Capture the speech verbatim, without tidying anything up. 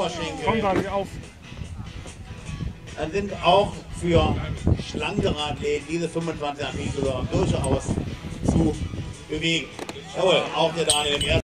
Oberschenkel. Komm da nicht auf. Dann sind auch für schlankere Athleten diese fünfundzwanzig Athleten durchaus zu bewegen. Jawohl, auch der Daniel im ersten.